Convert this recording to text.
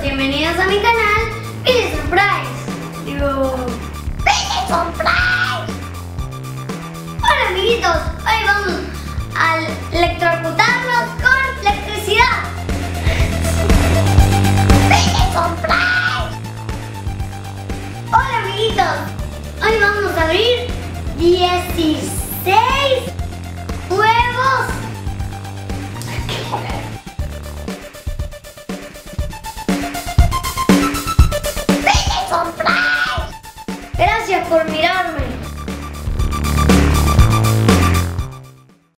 bienvenidos a mi canal Billy Surprise. Billy Surprise. Hola amiguitos, hoy vamos